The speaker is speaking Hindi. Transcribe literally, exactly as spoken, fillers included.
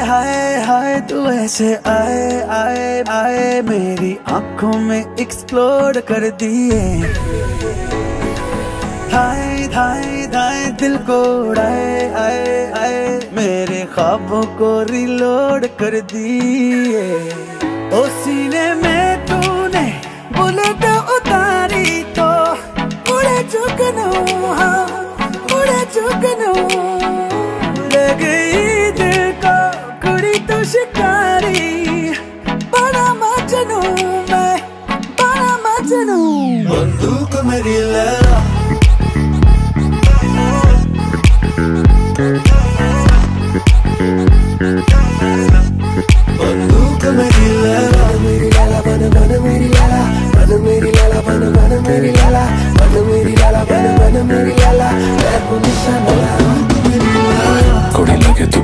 हाय हाय तू ऐसे आए आए आए मेरी आंखों में एक्सप्लोड कर दिए। हाय हाय हाय दिल को उड़ाए आए आए मेरे ख्वाबों को रिलोड कर दिए। ओ सीने में तूने बुलेट उतारी तो उड़े जुगनू, हाँ उड़े जुगनू। ले गई दिल को कुड़ी तो शिकार